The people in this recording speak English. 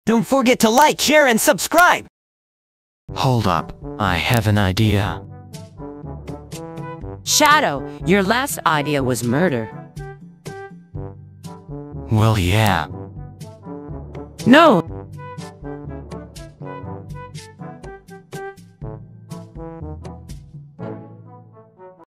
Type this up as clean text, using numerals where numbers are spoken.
Don't forget to like, share, and subscribe! Hold up, I have an idea. Shadow, your last idea was murder. Well, yeah. No,